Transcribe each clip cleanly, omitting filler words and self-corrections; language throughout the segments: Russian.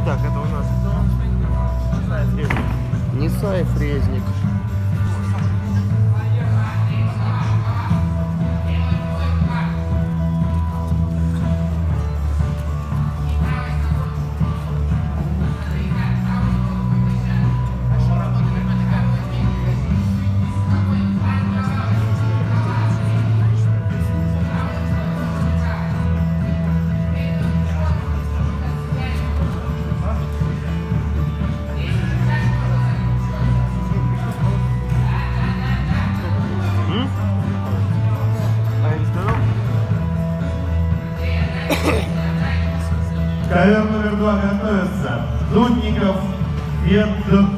Так, это у нас Несаев Резник. Ковер номер 2 готовится. Дудников, Федцов.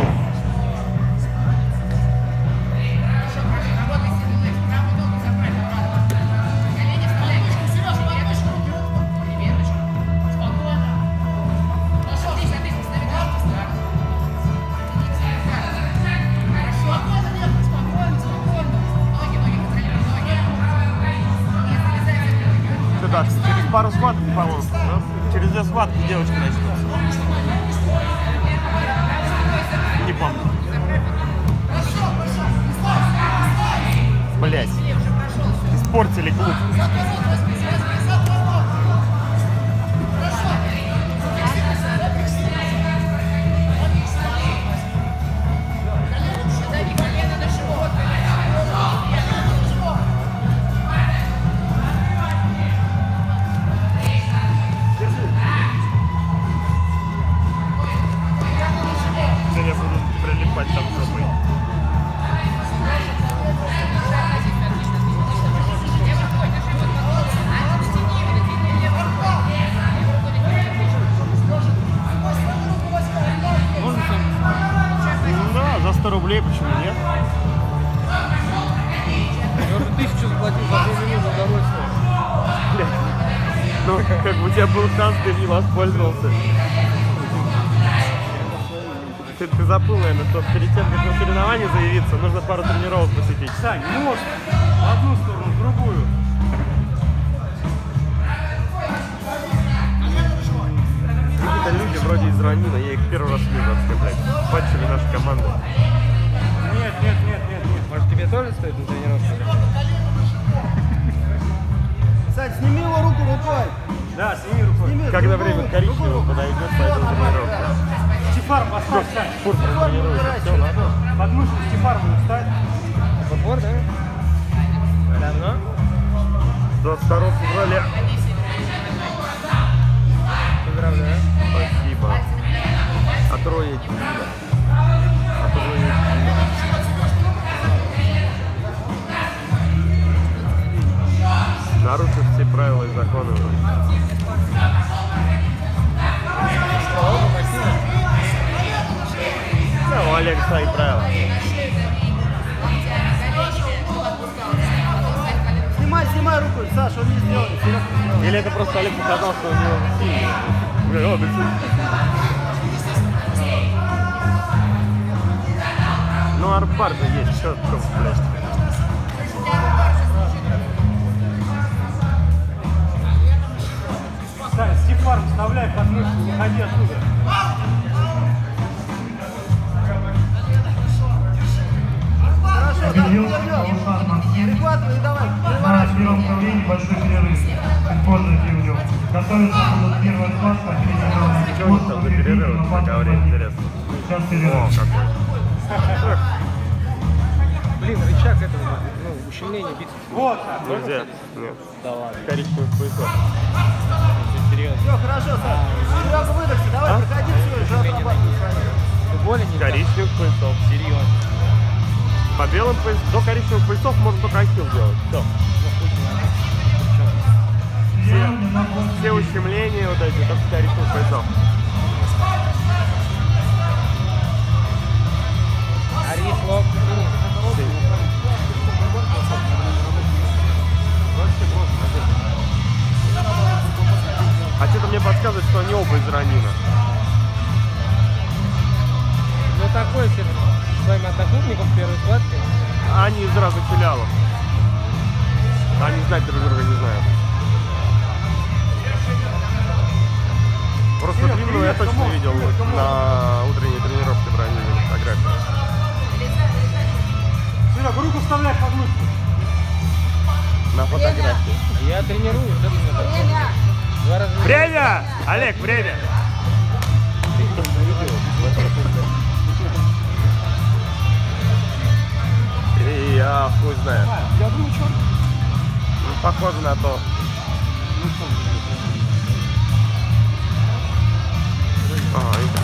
Так, через пару схваток, по-моему, да? Через 2 схватки девочка начнется. Не помню. Блять. Испортили клуб. Я буду прилипать там жопой. Да, за 100 рублей, почему нет? Я уже 1000 заплатил за 2 минуты удовольствия. Ну, как бы у тебя был шанс, ты не воспользовался. Ты забыл, наверное, что перед тем, как на соревнования заявиться, нужно пару тренировок посетить. Сань, мост в одну сторону, в другую. Какие-то люди вроде из Ранина, я их первый раз вижу, вообще, блядь. Патчили нашу команду. Нет. Может, тебе тоже стоит на тренировке? Сань, сними его руку рукой. Да, сними рукой. Сними, Когда другую, время коричневого другую. подойдет, пойду на тренировку. Стефар поставь, Сань. Фур тренируется, все, ладно. Подмышку Стефар встать. Подбор, да? Давно? 22 февраля. Поздравляю. Спасибо. А трое Киева. А трое Киева. Нарушив все правила и законы. Да, у Олега свои правила. Снимай руку, Саша, он не сделает. Или это просто Олег показал, что у него сильный. Ну, арбар же есть, что блядь. Сань, Стефар вставляй подмышку, не ходи оттуда. Хорошо, прихватывай, давай, На первом управлении большой перерыв. Чуть позже перейдем. Готовиться будут первая схватка. Чего он там за перерыв, пока время интересно? Сейчас О, перерыв. какой. Блин, рычаг этого, ну, ущемление бицепса. Вот так. Нельзя. Нет. Да ладно. Коричневый поясок. Серьезно. Все, хорошо, Сань. Серега, выдохся, давай, проходи все, уже отрабатывай. Ты болен не Коричневых поясов. Серьезно. По белым поясам, до коричневых поясов можно только ахилл делать. Все. Все ущемления вот эти, только коричневых поясов. Арис, лоб. А что-то мне подсказывает, что они оба из Ранина. Ну такой с своим одноклубником в первой схватке. Они из разных филиалов. Они знать друг друга не знают. Просто длинную я точно видел на утренней тренировке бронирования фотографии. Серега, руку вставляй под мышку. На фотографии. Я тренирую, вот это мне так. Время! 2 раза в неделю. Время! Олег, время! И я хуй знаю. Я думаю, что? Ну, похоже на то. Ага,